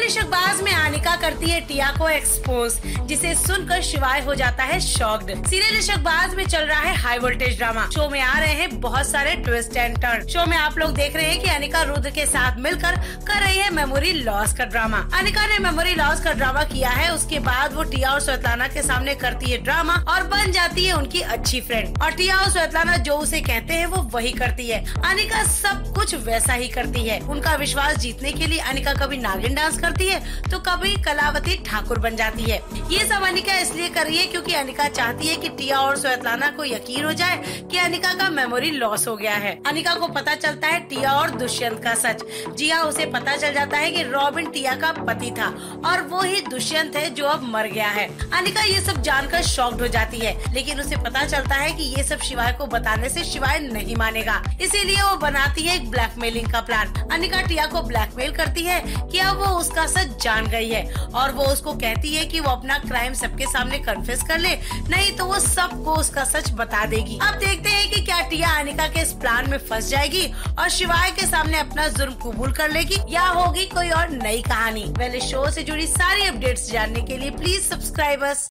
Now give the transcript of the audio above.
Serial Ishqbaaz में अनिका करती है टिया को एक्सपोज, जिसे सुनकर शिवाय हो जाता है शॉक्ड। सीरियल इश्कबाज में चल रहा है हाई वोल्टेज ड्रामा। शो में आ रहे हैं बहुत सारे ट्विस्ट एंड टर्न। शो में आप लोग देख रहे हैं कि अनिका रुद्र के साथ मिलकर कर रही है मेमोरी लॉस का ड्रामा। अनिका ने मेमोरी लॉस का ड्रामा किया है, उसके बाद वो टिया और स्वेतलाना के सामने करती है ड्रामा और बन जाती है उनकी अच्छी फ्रेंड। और टिया और स्वेतलाना जो उसे कहते हैं वो वही करती है। अनिका सब कुछ वैसा ही करती है। उनका विश्वास जीतने के लिए अनिका कभी नागिन डांस करती है तो कभी कलावती ठाकुर बन जाती है। ये सब अनिका इसलिए कर रही है क्योंकि अनिका चाहती है कि टिया और स्वेतलाना को यकीन हो जाए कि अनिका का मेमोरी लॉस हो गया है। अनिका को पता चलता है टिया और दुष्यंत का सच। जी हाँ, उसे पता चल जाता है कि रॉबिन टिया का पति था और वो ही दुष्यंत है जो अब मर गया है। अनिका ये सब जानकर शॉक्ड हो जाती है, लेकिन उसे पता चलता है कि ये सब शिवाय को बताने से शिवाय नहीं मानेगा, इसीलिए वो बनाती है एक ब्लैकमेलिंग का प्लान। अनिका टिया को ब्लैकमेल करती है कि अब वो उसका सच जान गई है और वो उसको कहती है कि वो अपना क्राइम सबके सामने कन्फेस कर ले, नहीं तो वो सबको उसका सच बता देगी। अब देखते हैं कि क्या टिया अनिका के इस प्लान में फंस जाएगी और शिवाय के सामने अपना जुर्म कबूल कर लेगी या होगी कोई और नई कहानी। पहले शो से जुड़ी सारी अपडेट्स जानने के लिए प्लीज सब्सक्राइब अस।